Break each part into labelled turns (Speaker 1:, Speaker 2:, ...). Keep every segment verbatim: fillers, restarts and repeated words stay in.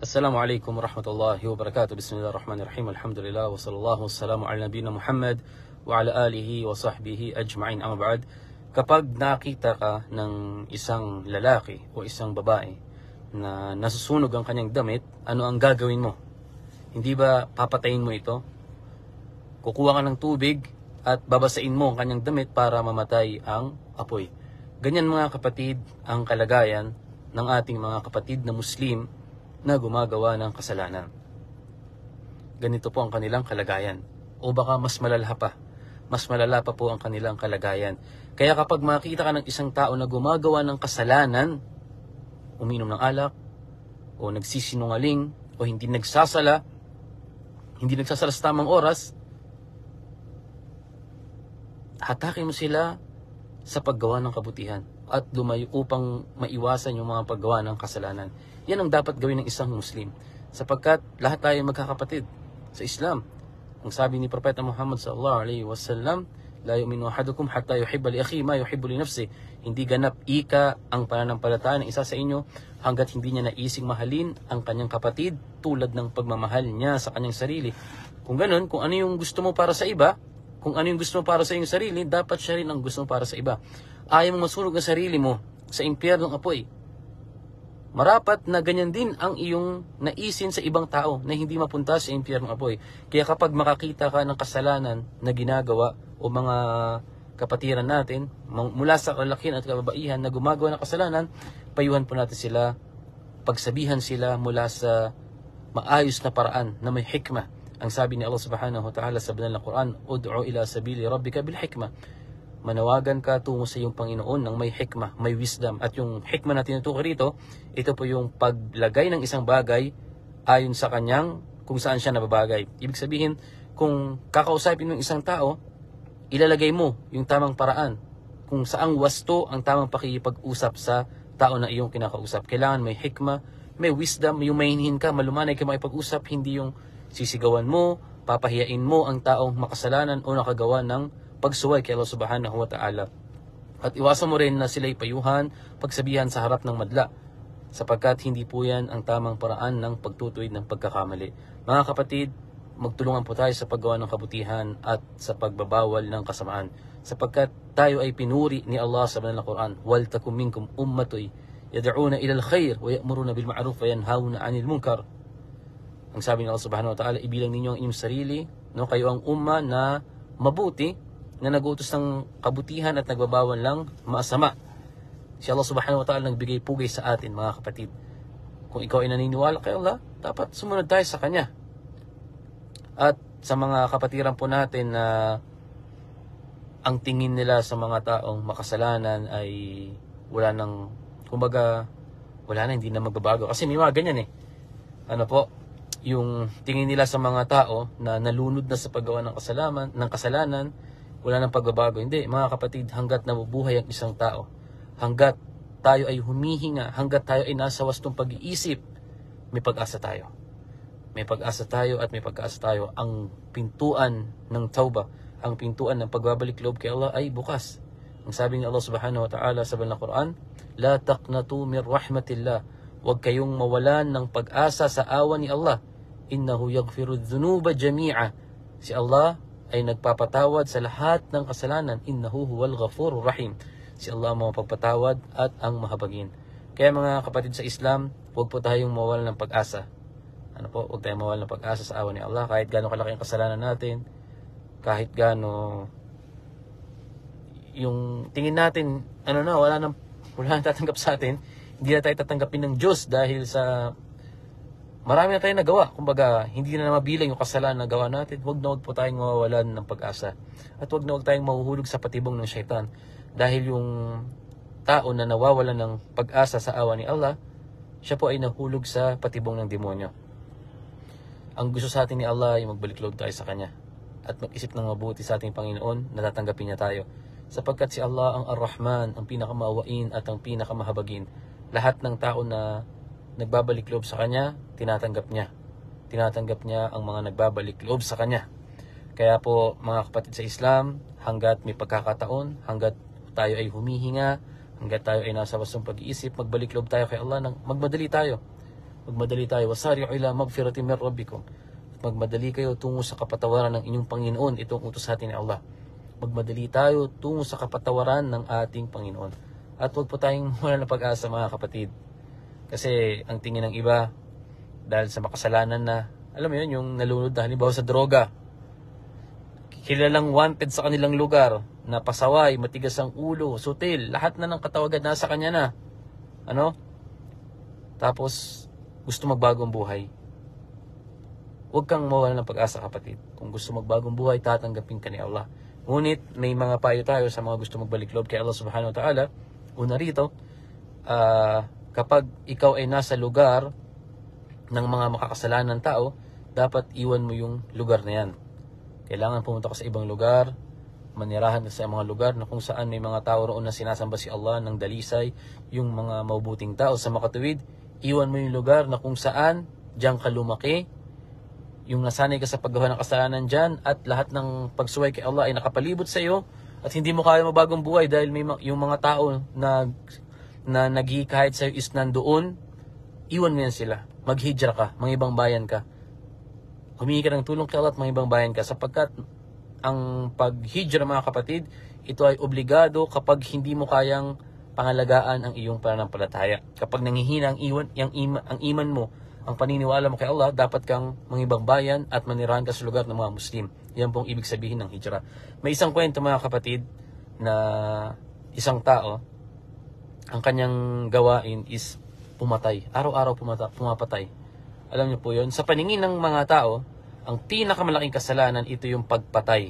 Speaker 1: Assalamualaikum warahmatullahi wabarakatuh. Bismillahirrahmanirrahim. Alhamdulillah wa sallallahu wassalamu ala nabiyina Muhammad wa ala alihi wa sahbihi ajma'in. Amma ba'd. Kapag nakita ka ng isang lalaki o isang babae na nasusunog ang kanyang damit, ano ang gagawin mo? Hindi ba papatayin mo ito? Kukuha ka ng tubig at babasain mo ang kanyang damit para mamatay ang apoy. Ganyan mga kapatid ang kalagayan ng ating mga kapatid na Muslim na gumagawa ng kasalanan. Ganito po ang kanilang kalagayan. O baka mas malala pa. Mas malala pa po ang kanilang kalagayan. Kaya kapag makita ka ng isang tao na gumagawa ng kasalanan, uminom ng alak, o nagsisinungaling, o hindi nagsasala, hindi nagsasala sa tamang oras, hatakin mo sila sa paggawa ng kabutihan at lumayo upang maiwasan yung mga paggawa ng kasalanan. Yan ang dapat gawin ng isang Muslim, sapagkat lahat tayo magkakapatid sa Islam. Ang sabi ni Propeta Muhammad sallallahu alaihi wasallam, la yu'minu ahadukum hatta yuhibba li akhihi ma yuhibbu li nafsihi. Hindi ganap ika ang pananampalataya ng isa sa inyo hanggat hindi niya naising mahalin ang kanyang kapatid tulad ng pagmamahal niya sa kanyang sarili. Kung ganun, kung ano yung gusto mo para sa iba, kung ano yung gusto mo para sa iyong sarili, dapat siya rin ang gusto mo para sa iba. Ayaw mong masunog ang sarili mo sa impyernong apoy. Marapat na ganyan din ang iyong naisin sa ibang tao na hindi mapunta sa impyernong apoy. Kaya kapag makakita ka ng kasalanan na ginagawa o mga kapatiran natin mula sa kalakihan at kababaihan na gumagawa ng kasalanan, payuhan po natin sila, pagsabihan sila mula sa maayos na paraan na may hikmah. Ang sabi ni Allah subhanahu wa ta'ala sa banal na Quran, ud'u ila sabili rabbika bil hikmah. Manawagan ka tungo sa iyong Panginoon ng may hikmah, may wisdom. At yung hikmah na tinutukoy rito, ito po yung paglagay ng isang bagay ayon sa kanyang kung saan siya nababagay. Ibig sabihin, kung kakausapin mo yung isang tao, ilalagay mo yung tamang paraan kung saang wasto ang tamang pakikipag-usap sa tao na iyong kinakausap. Kailangan may hikmah, may wisdom, yung mahinhin ka, malumanay ka makipag-usap, hindi yung sisigawan mo, papahiyain mo ang taong makasalanan o nakagawa ng pagsuway kay Allah subhanahu wa ta'ala. At iwasan mo rin na sila'y payuhan, pagsabihan sa harap ng madla, sapagkat hindi po yan ang tamang paraan ng pagtutuwid ng pagkakamali. Mga kapatid, magtulungan po tayo sa paggawa ng kabutihan at sa pagbabawal ng kasamaan, sapagkat tayo ay pinuri ni Allah sa banal na Quran, wal takum minkum ummatoy yad'una ila al-khair wa ya'muruna bil ma'ruf wa yanhauna 'anil munkar. Ang sabi ni Allah subhanahu wa ta'ala, ibilang ninyo ang inyong sarili, no, kayo ang umma na mabuti, na nagutos ng kabutihan at nagbabawal lang masama. Si Allah subhanahu wa ta'ala nagbigay pugay sa atin, mga kapatid. Kung ikaw ay naniniwala kay Allah, dapat sumunod tayo sa Kanya. At sa mga kapatiran po natin na ang tingin nila sa mga taong makasalanan ay wala nang, kumbaga, wala na, hindi na magbabago. Kasi may mga ganyan eh. Ano po, yung tingin nila sa mga tao na nalunod na sa paggawa ng kasalanan, ng kasalanan, wala nang pagbabago. Hindi, mga kapatid, hanggat nabubuhay ang isang tao, hanggat tayo ay humihinga, hanggat tayo ay nasa wastong pag-iisip, may pag-asa tayo. May pag-asa tayo at may pag-asa tayo. Ang pintuan ng tauba, ang pintuan ng pagbabalik loob kay Allah ay bukas. Ang sabi ni Allah subhanahu wa ta'ala sa banal na Quran, la taqnatu min rahmatillah. Huwag kayong mawalan ng pag-asa sa awa ni Allah. Innahu yaghfiru dhunuba jami'a. Si Allah ay nagpapatawad sa lahat ng kasalanan. Innahu huwal ghafurur rahim. Si Allah ang mapagpatawad at ang mahabagin. Kaya mga kapatid sa Islam, huwag po tayong mawala ng pag-asa. Ano po? Huwag tayong mawala ng pag-asa sa awa ni Allah. Kahit gaano kalaki ang kasalanan natin, kahit gaano yung tingin natin, ano na, wala nang, wala nang tatanggap sa atin, hindi na tayo tatanggapin ng Diyos dahil sa marami na tayong nagawa. Kumbaga, hindi na mabilang yung kasalanan na gawa natin. Huwag na huwag po tayong mawawalan ng pag-asa. At huwag na huwag tayong mahuhulog sa patibong ng syaitan. Dahil yung tao na nawawalan ng pag-asa sa awa ni Allah, siya po ay nahulog sa patibong ng demonyo. Ang gusto sa atin ni Allah ay magbalik loob tayo sa Kanya. At mag-isip ng mabuti sa ating Panginoon na tatanggapin niya tayo. Sapagkat si Allah ang Ar-Rahman, ang pinakamaawain at ang pinakamahabagin. Lahat ng tao na nagbabalik loob sa Kanya, tinatanggap niya. Tinatanggap niya ang mga nagbabalik loob sa Kanya. Kaya po mga kapatid sa Islam, hanggat may pagkakataon, hanggat tayo ay humihinga, hanggat tayo ay nasa wastong pag-iisip, magbalik loob tayo kay Allah, nang magmadali tayo. Magmadali tayo. Wasari'u ila magfirati min rabbikum. Magmadali kayo tungo sa kapatawaran ng inyong Panginoon. Itong utos sa atin ni Allah. Magmadali tayo tungo sa kapatawaran ng ating Panginoon. At huwag po tayong wala na pag-asa mga kapatid. Kasi ang tingin ng iba, dahil sa makasalanan na, alam mo yun, yung nalunod na halimbawa sa droga. Kilalang wanted sa kanilang lugar, na pasaway, matigas ang ulo, sutil, lahat na ng katawagan nasa kanya na. Ano? Tapos, gusto magbagong buhay. Huwag kang mawala ng pag-asa kapatid. Kung gusto magbagong buhay, tatanggapin ka ni Allah. Ngunit, may mga payo tayo sa mga gusto magbalik loob kay Allah subhanahu wa ta'ala. Una rito, uh, kapag ikaw ay nasa lugar ng mga makakasalanan tao, dapat iwan mo yung lugar na yan. Kailangan pumunta ka sa ibang lugar, manirahan ka sa mga lugar na kung saan may mga tao roon na sinasamba si Allah ng dalisay, yung mga mabuting tao sa makatuwid. Iwan mo yung lugar na kung saan diyan ka lumaki, yung nasanay ka sa paggawa ng kasalanan dyan, at lahat ng pagsuway kay Allah ay nakapalibot sa iyo, at hindi mo kaya mabagong buhay dahil may yung mga tao na na naghihikayat sa iyo is nandoon. Iwan mo yan sila. Maghijra ka, mga ibang bayan ka. Humingi ka ng tulong kay Allah at mga ibang bayan ka, sapagkat ang paghijra mga kapatid, ito ay obligado kapag hindi mo kayang pangalagaan ang iyong pananampalataya. Kapag nangihina ang iwan, yung ima, ang iman mo, ang paniniwala mo kay Allah, dapat kang mangibang bayan at manirahan ka sa lugar ng mga Muslim. Yan pong ibig sabihin ng hijra. May isang kwento mga kapatid na isang tao, ang kanyang gawain is pumatay. Araw-araw pumata, pumapatay. Alam niyo po yun? Sa paningin ng mga tao, ang pinakamalaking kasalanan, ito yung pagpatay.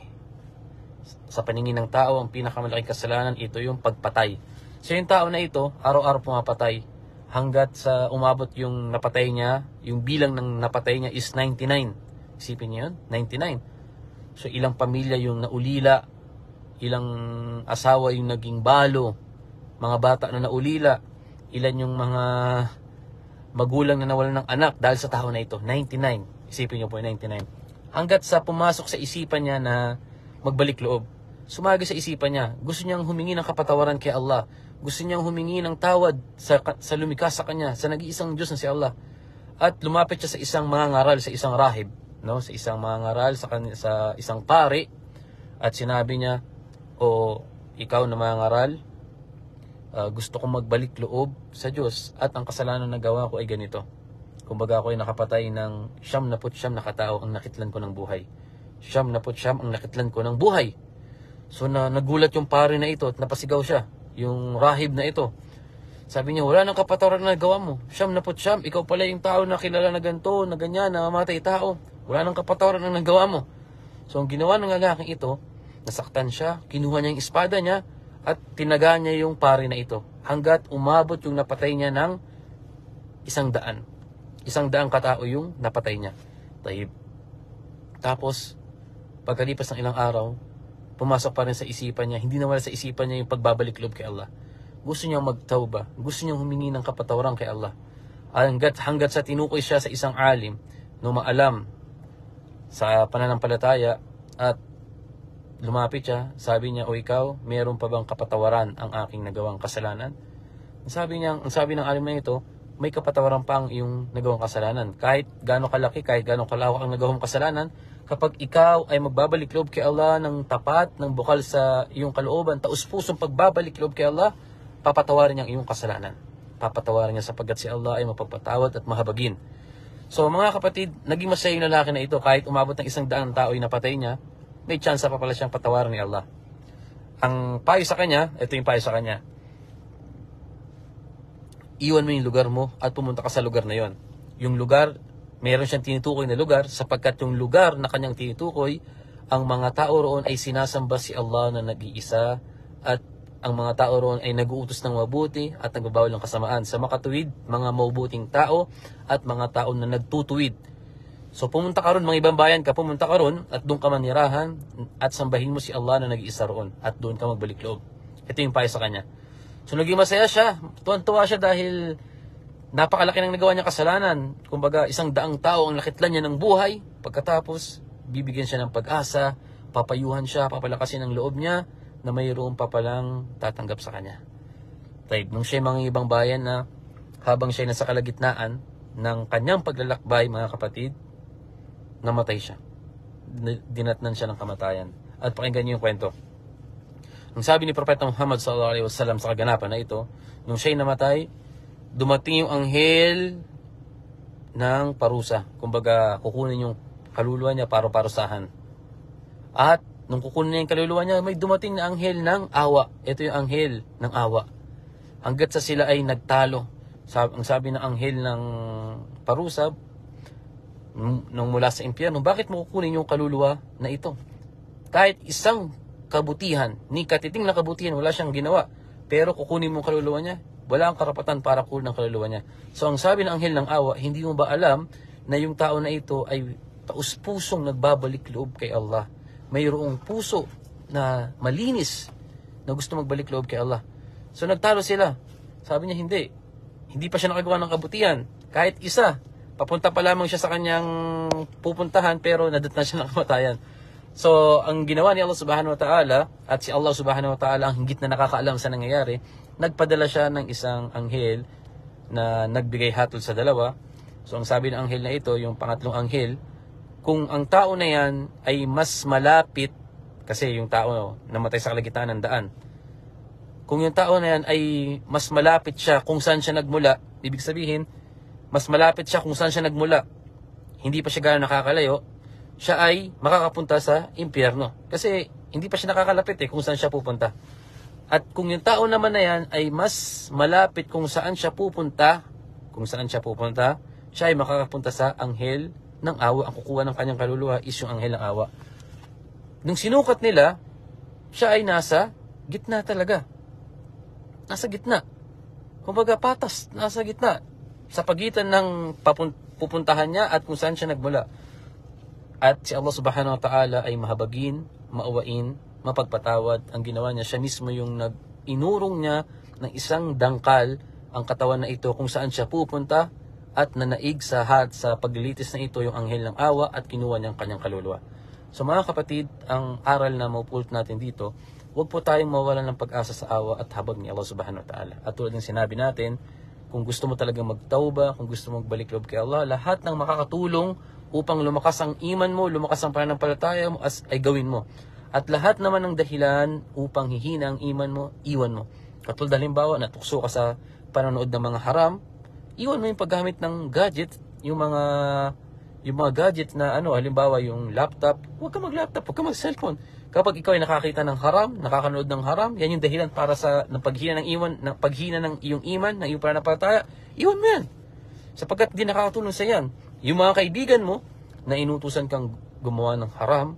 Speaker 1: Sa paningin ng tao, ang pinakamalaking kasalanan, ito yung pagpatay. So yung tao na ito, araw-araw pumapatay. Hanggat sa umabot yung napatay niya, yung bilang ng napatay niya is ninety-nine. Isipin niyo yun? ninety-nine. So ilang pamilya yung naulila, ilang asawa yung naging balo, mga bata na naulila, ilan yung mga magulang na nawalan ng anak dahil sa tao na ito. ninety-nine. Isipin niyo po yung ninety-nine. Hanggat sa pumasok sa isipan niya na magbalik loob. Sumagi sa isipan niya. Gusto niyang humingi ng kapatawaran kay Allah. Gusto niyang humingi ng tawad sa, sa lumikha sa kanya, sa nag-iisang Diyos na si Allah. At lumapit siya sa isang mangangaral, sa isang rahib, no? Sa isang mangangaral, sa, sa isang pari. At sinabi niya, o ikaw na mangangaral, uh, gusto kong magbalik loob sa Diyos at ang kasalanan na gawa ko ay ganito. Kumbaga ako ay nakapatay ng siyam na put siyam na katao ang nakitlan ko ng buhay. Siyam na put siyam ang nakitlan ko ng buhay. So na nagulat yung pari na ito at napasigaw siya. Yung rahib na ito. Sabi niya, wala nang kapatawaran na nagawa mo. Siyam na put siyam, ikaw pala yung tao na kilala na ganito, na ganyan, na mamatay tao. Wala nang kapatawaran na nagawa mo. So ang ginawa ng lalaking ito, nasaktan siya, kinuha niya yung espada niya, at tinaga niya yung pari na ito. Hanggat umabot yung napatay niya ng isang daan. Isang daang katao yung napatay niya. Tahib. Tapos, pagkalipas ng ilang araw, pumasok pa rin sa isipan niya, hindi nawala sa isipan niya yung pagbabalik loob kay Allah. Gusto niyang magtawba, gusto niyang humingi ng kapatawaran kay Allah. Hanggat, hanggat sa tinukoy siya sa isang alim, no maalam sa pananampalataya, at lumapit siya, sabi niya, o ikaw, meron pa bang kapatawaran ang aking nagawang kasalanan? Sabi niya, ang sabi ng alim na ito, may kapatawaran pa ang iyong nagawang kasalanan. Kahit gaano kalaki, kahit gaano kalawak ang nagawang kasalanan, kapag ikaw ay magbabalik loob kay Allah ng tapat, ng bukal sa iyong kalooban, taus-pusong pagbabalik loob kay Allah, papatawarin niya ang iyong kasalanan. Papatawarin niya sapagkat si Allah ay mapagpatawad at mahabagin. So mga kapatid, naging masaya yung lalaki na ito, kahit umabot ng isang daang tao yung napatay niya, may chance pa pala siyang patawaran ni Allah. Ang payo sa kanya, ito yung payo sa kanya, iwan mo yung lugar mo at pumunta ka sa lugar na yon. Yung lugar, meron siyang tinutukoy na lugar, sapagkat yung lugar na kanyang tinutukoy, ang mga tao roon ay sinasamba si Allah na nag-iisa, at ang mga tao roon ay nag-uutos ng mabuti at nagbabawal ng kasamaan. Sa makatuwid, mga mabuting tao at mga tao na nagtutuwid. So pumunta ka roon, mga ibang bayan ka, pumunta ka roon at doon ka manirahan at sambahin mo si Allah na nag-iisa roon at doon ka magbalik loob. Ito yung payo sa kanya. So naging masaya siya, tuwan-tuwa siya dahil napakalaki ng nagawa niya kasalanan. Kumbaga, isang daang tao ang nakitlan niya ng buhay. Pagkatapos, bibigyan siya ng pag-asa, papayuhan siya, papalakasin ang loob niya na mayroon pa palang tatanggap sa kanya. Taib, nung siya mga ibang bayan na habang siya nasa kalagitnaan, ng kanyang paglalakbay, mga kapatid, namatay siya. Dinatnan siya ng kamatayan. At pakinggan niyo yung kwento. Ang sabi ni Propeta Muhammad sallallahu alaihi wasallam sa kaganapan na ito, nung siya'y namatay, dumating yung anghel ng parusa. Kumbaga, kukunin yung kaluluwa niya para parusahan. At nung kukunin niya yung kaluluwa niya, may dumating na anghel ng awa. Ito yung anghel ng awa. Hanggat sa sila ay nagtalo. Sabi, ang sabi ng anghel ng parusa, nung mula sa impyerno, bakit mo kukunin yung kaluluwa na ito? Kahit isang kabutihan, ni katiting na kabutihan, wala siyang ginawa. Pero kukunin mo kaluluwa niya, wala ang karapatan para kunin ang kaluluwa niya. So ang sabi ng anghel ng awa, hindi mo ba alam na yung tao na ito ay taus-pusong nagbabalik loob kay Allah? Mayroong puso na malinis na gusto magbalik loob kay Allah. So nagtalo sila. Sabi niya, hindi. Hindi pa siya nakagawa ng kabutihan. Kahit isa. Papunta pa lamang siya sa kanyang pupuntahan, pero nadatna siya ng kamatayan. So, ang ginawa ni Allah subhanahu wa ta'ala, at si Allah subhanahu wa ta'ala ang higit na nakakaalam sa nangyayari, nagpadala siya ng isang anghel na nagbigay hatol sa dalawa. So, ang sabi ng anghel na ito, yung pangatlong anghel, kung ang tao na yan ay mas malapit, kasi yung tao namatay sa kalagitnaan ng daan, kung yung tao na yan ay mas malapit siya kung saan siya nagmula, ibig sabihin, mas malapit siya kung saan siya nagmula, hindi pa siya gano'ng nakakalayo, siya ay makakapunta sa impyerno. Kasi hindi pa siya nakakalapit eh kung saan siya pupunta. At kung yung tao naman na yan ay mas malapit kung saan siya pupunta, kung saan siya pupunta, siya ay makakapunta sa anghel ng awa. Ang kukuha ng kanyang kaluluwa is yung anghel ng awa. Nung sinukat nila, siya ay nasa gitna talaga. Nasa gitna. Kumbaga patas, nasa gitna. Sa pagitan ng pupuntahan niya at kung saan siya nagmula. At si Allah subhanahu wa ta'ala ay mahabagin, maawain, mapagpatawad. Ang ginawa niya, siya mismo yung nag-inurong niya ng isang dangkal ang katawan na ito kung saan siya pupunta at nanaig sa hat sa paglilitis na ito yung anghel ng awa at kinuha niyang kanyang kaluluwa. So mga kapatid, ang aral na maupulot natin dito, huwag po tayong mawalan ng pag-asa sa awa at habag ni Allah subhanahu wa ta'ala. At tulad ng sinabi natin, kung gusto mo talagang magtauba, kung gusto mo magbalik loob kay Allah, lahat ng makakatulong upang lumakas ang iman mo, lumakas ang pananampalataya mo, as, ay gawin mo. At lahat naman ng dahilan upang hihina ang iman mo, iwan mo. Katulad halimbawa, natukso ka sa panonood ng mga haram, iwan mo yung paggamit ng gadget, yung mga yung mga gadget na ano, halimbawa yung laptop, huwag ka mag-laptop, huwag ka mag-cellphone. Kapag ikaw ay nakakita ng haram, nakakanood ng haram, yan yung dahilan para sa ng paghina ng iman, ng paghina ng iyong iman, ng iyong pananampalataya, iwan mo yan. Sapagkat di nakakatulong sa yan. Yung mga kaibigan mo na inutusan kang gumawa ng haram,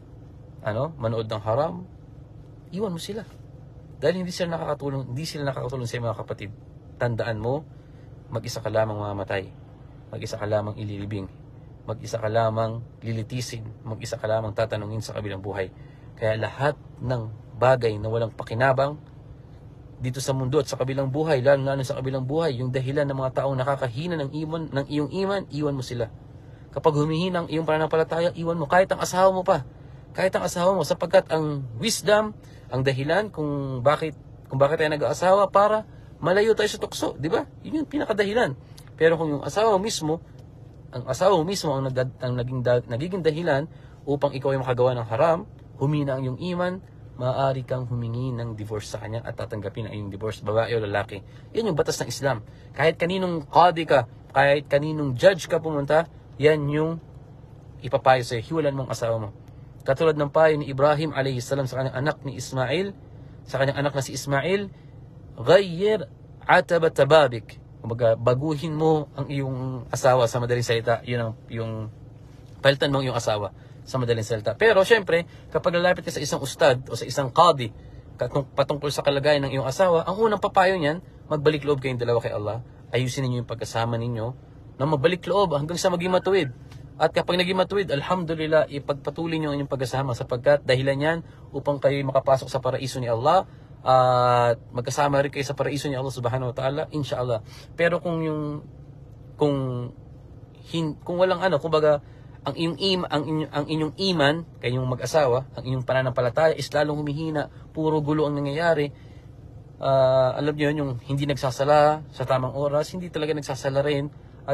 Speaker 1: ano, manood ng haram, iwan mo sila. Dahil hindi sila nakakatulong, hindi sila nakakatulong sa mga kapatid. Tandaan mo, mag-isa ka lamang mamamatay. Mag-isa ka lamang ililibing. Mag-isa ka lamang lilitisin. Mag-isa ka lamang tatanungin sa kabilang buhay. Kaya lahat ng bagay na walang pakinabang dito sa mundo at sa kabilang buhay, lalo na sa kabilang buhay, yung dahilan ng mga taong nakakahina ng iman, ng iyong iman, iwan mo sila. Kapag humihina ang iyong pananampalataya, iwan mo kahit ang asawa mo pa. Kahit ang asawa mo, sapagkat ang wisdom, ang dahilan kung bakit kung bakit tayo nag-aasawa, para malayo tayo sa tukso, di ba? Yun yung pinakadahilan. Pero kung yung asawa mismo, ang asawa mismo ang, nag, ang naging, nagiging dahilan upang ikaw ay makagawa ng haram, humina ang iyong iman, maaari kang humingi ng divorce sa kanya at tatanggapin ang iyong divorce, babae o lalaki. Yan yung batas ng Islam. Kahit kaninong qadi ka, kahit kaninong judge ka pumunta, yan yung ipapayo sa'yo, hiwalan mong asawa mo. Katulad ng payo ni Ibrahim alayhi salam sa kanyang anak ni Ismail, sa kanyang anak na si Ismail, ghayyir atabat tababik. Kumbaga, baguhin mo ang iyong asawa sa madaling salita. Yun ang yung palitan mo ang iyong asawa sa madaling salita. Pero syempre, kapag lalapit ka sa isang ustad o sa isang qadi patungkol sa kalagayan ng iyong asawa, ang unang papayo niyan, magbalik loob kayong dalawa kay Allah. Ayusin ninyo yung pagkasama ninyo na magbalik loob hanggang sa maging matuwid. At kapag naging matuwid, alhamdulillah, ipagpatuloy nyo ang inyong pagkasama sapagkat dahilan yan upang kayo makapasok sa paraiso ni Allah at magkasama rin kayo sa paraiso ni Allah subhanahu wa ta'ala, inshallah. Pero kung yung kung hin, kung walang ano, kumbaga ang inyong im, ang inyong, ang inyong iman, kayong mag-asawa, ang inyong pananampalataya is lalong humihina, puro gulo ang nangyayari. Uh, alam niyo yung hindi nagsasala sa tamang oras, hindi talaga nagsasala rin, at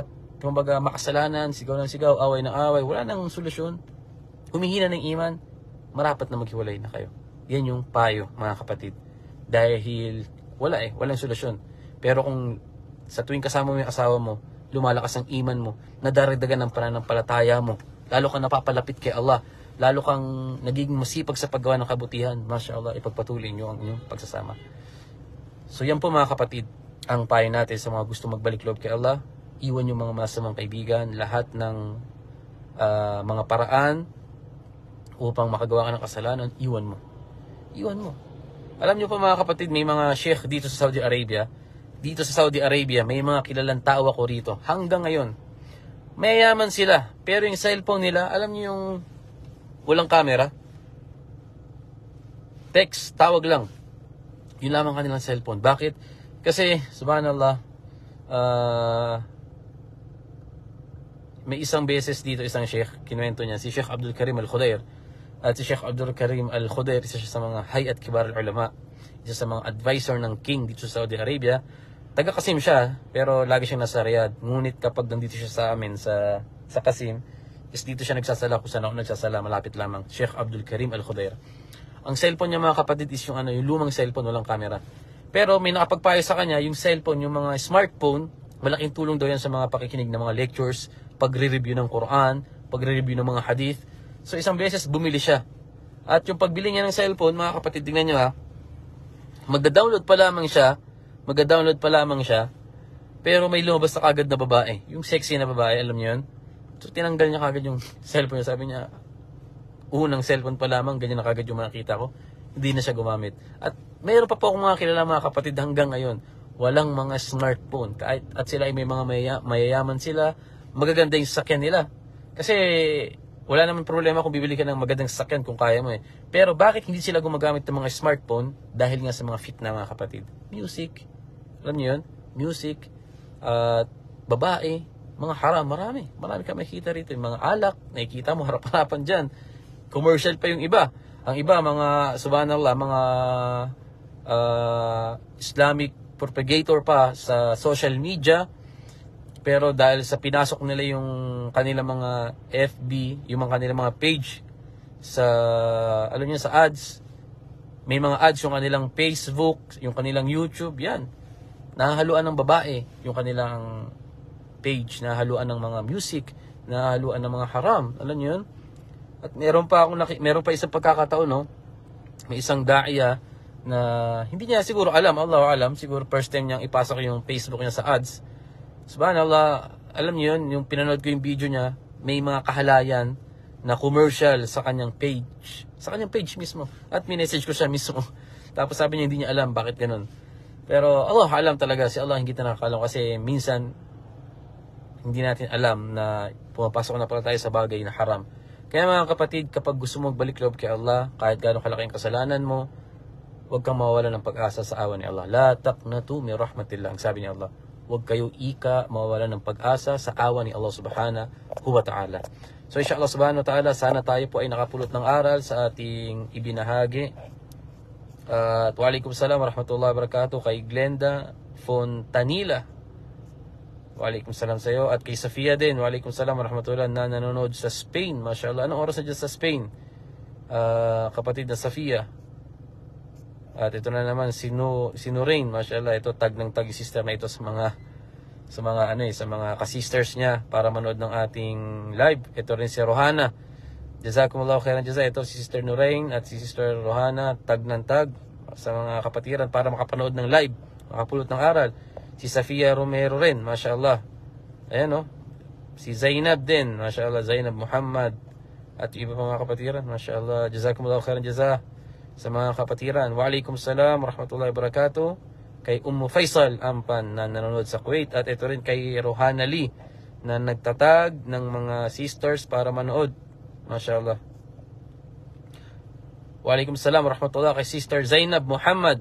Speaker 1: kumbaga makasalanan, sigaw ng sigaw, away ng away, wala nang solusyon. Humihina ng iman, marapat na maghiwalay na kayo. Yan yung payo, mga kapatid. Dahil wala eh, walang solusyon. Pero kung sa tuwing kasama mo yung asawa mo, lumalakas ang iman mo, nadaragdagan ng pananampalataya mo, lalo kang napapalapit kay Allah, lalo kang nagiging masipag sa paggawa ng kabutihan, Masya Allah, ipagpatuloy nyo ang inyong pagsasama. So yan po mga kapatid, ang payo natin sa mga gusto magbalik loob kay Allah. Iwan yung mga masamang kaibigan, lahat ng uh, mga paraan upang makagawa ka ng kasalanan, iwan mo. Iwan mo. Alam nyo po mga kapatid, may mga sheikh dito sa Saudi Arabia. Dito sa Saudi Arabia, may mga kilalang tao ako rito. Hanggang ngayon, mayayaman sila. Pero yung cellphone nila, alam nyo yung walang camera? Text, tawag lang. Yun lamang kanilang cellphone. Bakit? Kasi, subhanallah, uh, may isang beses dito, isang sheikh, kinuwento niya, si Sheikh Abdul Karim Al-Khudair. At si Sheikh Abdul Karim Al-Khudair, isa siya sa mga Hayat Kibar Al-Ulama, isa sa mga advisor ng king dito sa Saudi Arabia. Taga Qasim siya, pero lagi siyang nasa Riyadh. Ngunit kapag nandito siya sa amin, sa, sa Qasim, is dito siya nagsasala, kung saan ako nagsasala, malapit lamang. Sheikh Abdul Karim Al-Khudair. Ang cellphone niya mga kapatid is yung, ano, yung lumang cellphone, walang camera. Pero may nakapagpayo sa kanya, yung cellphone, yung mga smartphone, malaking tulong daw yan sa mga pakikinig ng mga lectures, pagre-review ng Quran, pagre-review ng mga hadith. So isang beses bumili siya. At yung pagbili niya ng cellphone, mga kapatid, tingnan nyo ha, magda-download pa lamang siya, magda-download pa lamang siya, pero may lumabas na kagad na babae. Yung sexy na babae, alam niyo yun? So tinanggal niya kagad yung cellphone niya. Sabi niya, unang cellphone pa lamang, ganyan na kagad yung makita ko. Hindi na siya gumamit. At mayroon pa po akong mga kilala mga kapatid hanggang ngayon. Walang mga smartphone. Kahit, at sila ay may mga maya, mayayaman sila. Magaganda yung sasakyan nila. Kasi wala naman problema kung bibili ka ng magandang sasakyan kung kaya mo eh. Pero bakit hindi sila gumagamit ng mga smartphone? Dahil nga sa mga fit na mga kapatid. Music. Alam niyo yun? Music. At uh, babae. Mga haram. Marami. Marami ka makikita rito. Yung mga alak. Nakikita mo harap-harapan dyan. Commercial pa yung iba. Ang iba, mga, subhanallah, mga uh, Islamic propagator pa sa social media. Pero dahil sa pinasok nila yung kanilang mga F B, yung mga kanilang mga page sa, alam niyo, sa ads, may mga ads yung kanilang Facebook, yung kanilang YouTube, yan. Nahahaluan ng babae yung kanilang page, nahahaluan ng mga music, nahahaluan ng mga haram. Alam niyo yun? At meron pa akong naki, meron pa isang pagkakataon, no? May isang da'iya na hindi niya siguro alam, Allahu alam, siguro first time niyang ipasok yung Facebook niya sa ads. Subhanallah, alam niyo yun, yung pinanood ko yung video niya, may mga kahalayan na commercial sa kanyang page. Sa kanyang page mismo. At minessage ko siya mismo. Tapos sabi niya hindi niya alam bakit ganun. Pero Allah alam talaga, si Allah hindi na nakakalam kasi minsan hindi natin alam na pumapasok na pala tayo sa bagay na haram. Kaya mga kapatid, kapag gusto mo magbalik loob kay Allah, kahit gaano kalaking kasalanan mo, huwag kang mawawala ng pag-asa sa awa ni Allah. La taqnatu min rahmatillah. Ang sabi ni Allah, huwag kayo ika mawawala ng pag-asa sa awa ni Allah subhanahu wa ta'ala. So insyaAllah subhanahu wa ta'ala, sana tayo po ay nakapulot ng aral sa ating ibinahagi. At uh, waalaikumsalam warahmatullahi wabarakatuh kay Glenda Fontanila. Waalaikumsalam sa iyo. At kay Safia din, waalaikumsalam warahmatullahi na nanonood sa Spain. Mashallah. Anong oras na dyan sa Spain? Uh, kapatid na Safia. At ito na naman, si, no, si Nurain. Mashallah. Ito tag ng tag sister na ito sa mga sa mga ano eh, sa mga ka-sisters niya para manood ng ating live. Ito rin si Rohana. Jazakumullahu khairan jaza. Ito si Sister Nurain at si Sister Rohana. Tag ng tag sa mga kapatiran para makapanood ng live. Makapulot ng aral. Si Safia Romero rin, mashallah. Ayan o. Oh. Si Zainab din, mashallah. Zainab Muhammad. At iba pa mga kapatiran, mashallah. Jazakumullahu khairan jaza sa mga kapatiran. Waalaikumsalam warahmatullahi wabarakatuh. Kay Ummu Faisal Ampan na nanonood sa Kuwait. At ito rin kay Rohana Lee na nagtatag ng mga sisters para manood. Mashallah. Waalaikumsalam warahmatullahi kay Sister Zainab Muhammad.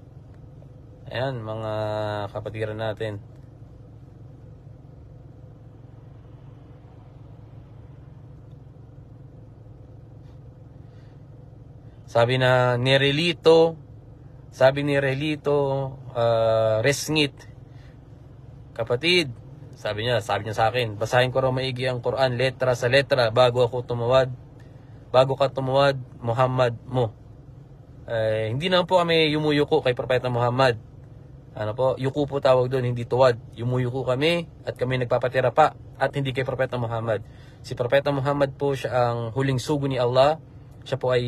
Speaker 1: Ayan, mga kapatiran natin. Sabi na ni Relito, sabi ni Relito, uh, Resngit, kapatid, Sabi niya, sabi niya sa akin, basahin ko raw maigi ang Quran, letra sa letra, bago ako tumawad, bago ka tumawad, Muhammad mo. Eh, hindi naman po kami yumuyuko kay Propeta Muhammad. Ano po, yuko po tawag doon, hindi tuwad. Yumuyuko kami at kami nagpapatira pa at hindi kay Propeta Muhammad. Si Propeta Muhammad po siya ang huling sugo ni Allah. Siya po ay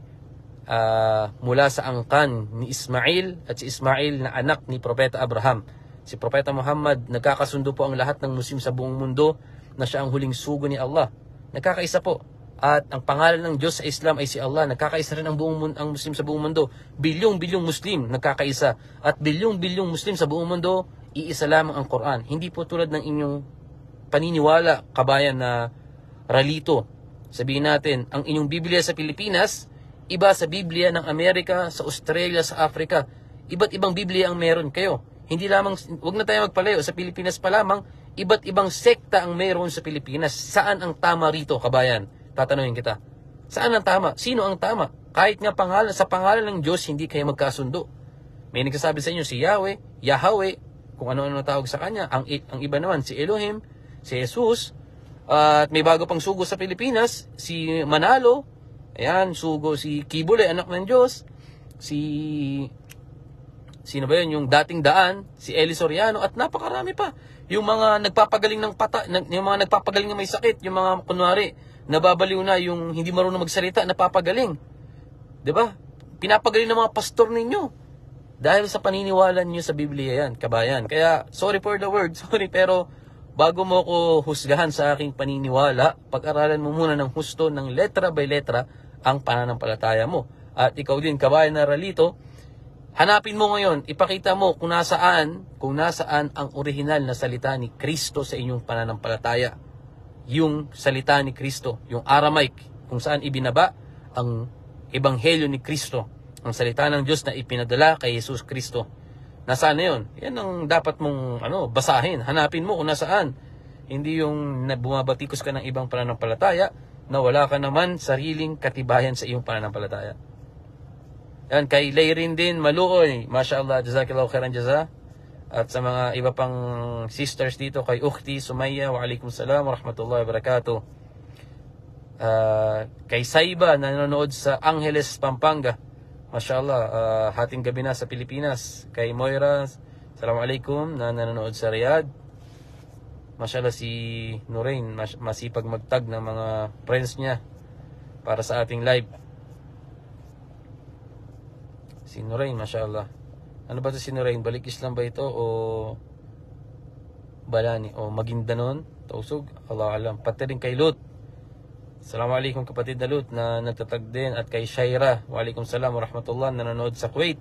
Speaker 1: uh, mula sa angkan ni Ismail at si Ismail na anak ni Propeta Abraham. Si Propeta Muhammad, nagkakasundo po ang lahat ng Muslim sa buong mundo na siya ang huling sugo ni Allah. Nagkakaisa po. At ang pangalan ng Diyos sa Islam ay si Allah. Nagkakaisa rin ang buong ang Muslim sa buong mundo. Bilyong-bilyong Muslim nagkakaisa. At bilyong-bilyong Muslim sa buong mundo, iisa lamang ang Quran. Hindi po tulad ng inyong paniniwala, kabayan na ralito. Sabihin natin, ang inyong Biblia sa Pilipinas, iba sa Biblia ng Amerika, sa Australia, sa Africa. Iba't ibang Biblia ang meron kayo. Hindi lamang, wag na tayo magpalayo, sa Pilipinas pa lamang, iba't ibang sekta ang meron sa Pilipinas. Saan ang tama rito, kabayan? Tatanungin kita. Saan ang tama? Sino ang tama? Kahit nga pangalan, sa pangalan ng Diyos, hindi kayo magkasundo. May nagsasabi sa inyo si Yahweh, Yahweh, kung ano-ano tawag sa kanya. Ang, ang iba naman, si Elohim, si Jesus, at uh, may bago pang sugo sa Pilipinas, si Manalo, ayan, sugo si Kibule, anak ng Diyos, si... Sino ba yun? Yung dating daan, si Eli Soriano, at napakarami pa. Yung mga nagpapagaling ng pata, yung mga nagpapagaling ng may sakit, yung mga kunwari, nababaliw na yung hindi marunong magsalita, napapagaling. 'Di ba? Pinapagaling ng mga pastor ninyo. Dahil sa paniniwala niyo sa Biblia yan, kabayan. Kaya, sorry for the word, sorry, pero bago mo ko husgahan sa aking paniniwala, pag-aralan mo muna ng husto, ng letra by letra, ang pananampalataya mo. At ikaw din, kabayan na ralito, hanapin mo ngayon, ipakita mo kung nasaan, kung nasaan ang orihinal na salita ni Kristo sa inyong pananampalataya. Yung salita ni Kristo, yung Aramaic, kung saan ibinaba ang ebanghelyo ni Kristo, ang salita ng Diyos na ipinadala kay Jesus Kristo. Nasaan na yun? Yan ang dapat mong ano, basahin. Hanapin mo kung nasaan. Hindi yung bumabatikos ka ng ibang pananampalataya na wala ka naman sariling katibayan sa iyong pananampalataya. Yan, kay Layrin din, Maluoy, mashallah, jazakillahu khairan jaza. At sa mga iba pang sisters dito, kay Ukhti, Sumaya, wa alaikum salam, wa rahmatullahi wa barakatuh. Uh, kay Saiba, na nanonood sa Angeles, Pampanga, mashallah, uh, hating gabi na sa Pilipinas. Kay Moira, assalamualaikum, na nanonood sa Riyadh. Mashallah, si Nurain, mas masipag magtag ng mga friends niya para sa ating live. Si Nurain, mashallah. Ano ba ito si Nurain? Balik Islam ba ito o Balani o Maguindanon? Tausog? Allah alam. Pati rin kay Lut. Assalamualaikum kapatid na Lut na nagtatag din. At kay Shaira. Waalaikum salam wa rahmatullah. Nanonood sa Kuwait.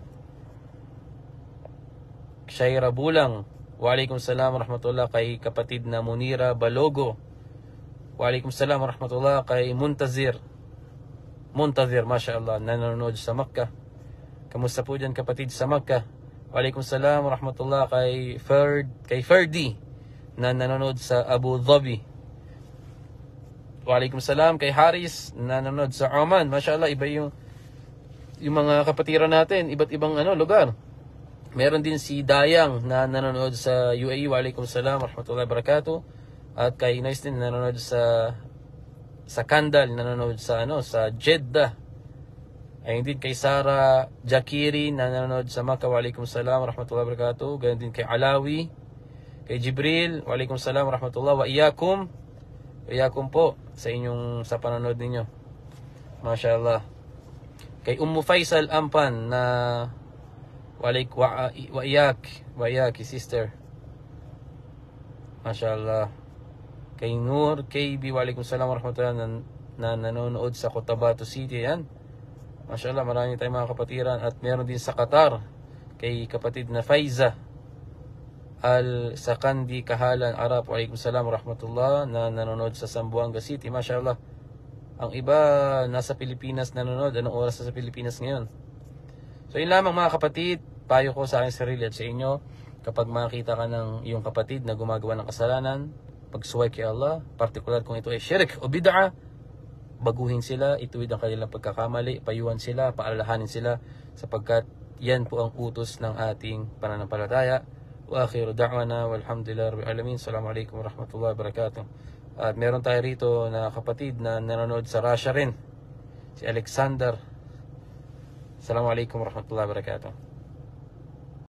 Speaker 1: Shaira Bulang. Waalaikum salam wa rahmatullah. Kay kapatid na Munira Balogo. Waalaikum salam wa rahmatullah. Kay Muntazir. Muntazir, mashallah. Nanonood sa Makkah. Kamusta po dyan kapatid sa Makkah? Waalaikumsalam wa rahmatullah kay Ferd, kay Ferdi na nanonood sa Abu Dhabi. Waalaikumsalam kay Haris na nanonood sa Oman. Mashallah, iba yung yung mga kapatiran natin, iba't ibang ano lugar. Meron din si Dayang na nanonood sa U A E. Waalaikumsalam wa rahmatullahi wa barakatuh. At kay Nice din nanonood sa sa Kandal, nanonood sa ano sa Jeddah. Ayun din kay Sara Jakiri na nanonood sa Makkah. Waalaikumsalam wa rahmatullahi wa barakatuh. Ganyan din kay Alawi, kay Jibril. Waalaikumsalam wa rahmatullahi wa iyakum. Iyakum po sa inyong sa panonood ninyo. Mashallah. Kay Ummu Faisal Ampan na walaik wa, wa iyak, wa iyak sister. Mashallah. Kay Nur K B, waalaikumsalam wa rahmatullahi na, na nanonood sa Cotabato City. Yan. Mashallah, marami tayong mga kapatiran. At meron din sa Qatar kay kapatid na Faiza Al-Sakandi Kahalan Arab. Waalaikumsalam wa rahmatullah na nanonood sa Zamboanga City. Mashallah. Ang iba nasa Pilipinas nanonood. Anong oras na sa Pilipinas ngayon? So yun lamang mga kapatid, payo ko sa aking sarili at sa inyo, kapag makita ka ng iyong kapatid na gumagawa ng kasalanan, pagsuway kay Allah, partikular kung ito ay shirk o bid'a, baguhin sila, ituwid ang kanilang pagkakamali, payuhan sila, paalalahanin sila, sapagkat yan po ang utos ng ating pananampalataya. Wa akhiru da'wana walhamdulillahi rabbil alamin. Assalamualaikum warahmatullahi wabarakatuh. At meron tayo rito na kapatid na nanonood sa Russia rin, si Alexander. Assalamualaikum warahmatullahi wabarakatuh.